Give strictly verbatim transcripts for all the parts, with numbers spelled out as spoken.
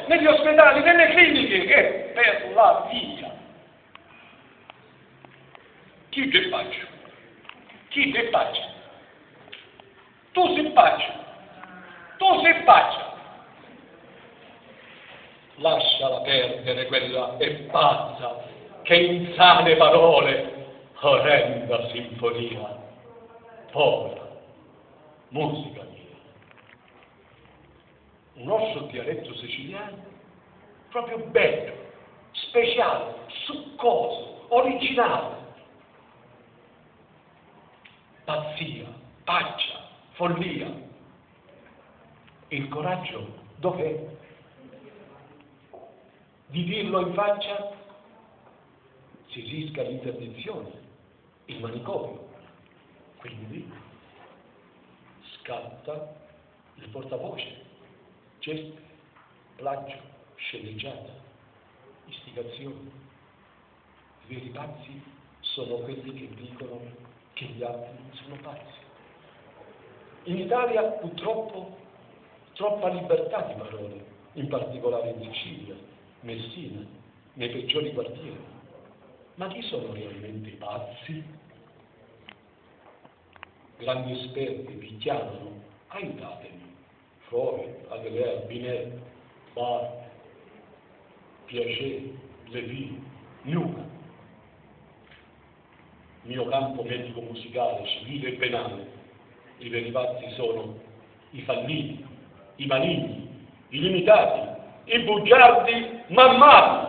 negli ospedali, nelle cliniche e per la via. Chi te faccio? Chi te faccio? Tu sei faccio. Tu sei faccio. Lasciala perdere quella è pazza, che insane parole, orrenda sinfonia, povera musica mia. Un nostro dialetto siciliano proprio bello, speciale, succoso, originale. Pazzia, paccia, follia. Il coraggio dov'è? Di dirlo in faccia? Si rischia l'interdizione, il manicomio. Quindi scatta il portavoce, gesto, plagio, sceneggiata, istigazione. I veri pazzi sono quelli che dicono che gli altri sono pazzi. In Italia purtroppo troppa libertà di parole, in particolare in Sicilia, Messina, nei peggiori quartieri. Ma chi sono realmente i pazzi? Grandi esperti vi chiamano, aiutatemi. Freud, Adler, Binet, Barthes, Piaget, Lévy, Newman. Mio campo medico-musicale, civile e penale. I veri pazzi sono i falliti, i maligni, i limitati, i bugiardi mammati.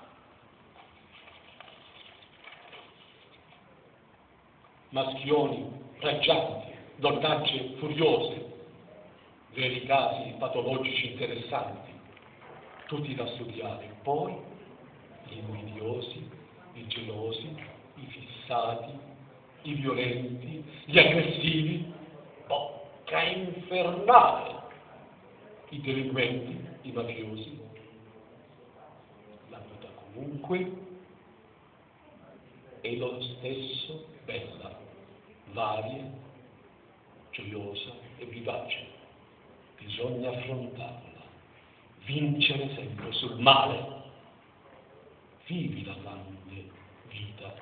Maschioni raggianti, donnacce furiose, veri casi patologici interessanti, tutti da studiare. Poi gli invidiosi, i gelosi, i fissati, i violenti, gli aggressivi, bocca infernale, i delinquenti, i mafiosi. La vita comunque è lo stesso bella, varia, gioiosa e vivace. Bisogna affrontarla, vincere sempre sul male. Vivi la grande vita.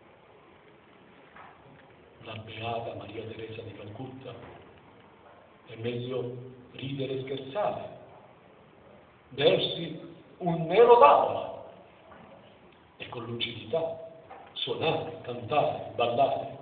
La beata Maria Teresa di Calcutta. È meglio ridere e scherzare, bersi un nero d'avola e con lucidità suonare, cantare, ballare.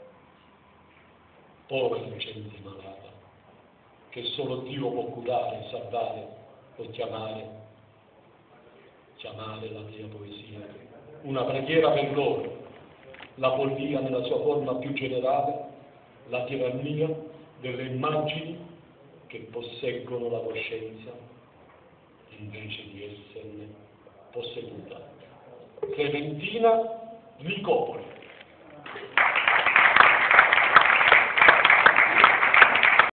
Povera gente malata, che solo Dio può curare, salvare o chiamare, chiamare la mia poesia una preghiera per loro, la follia nella sua forma più generale, la tirannia delle immagini che posseggono la coscienza invece di esserne posseduta. Clementina Licopoli.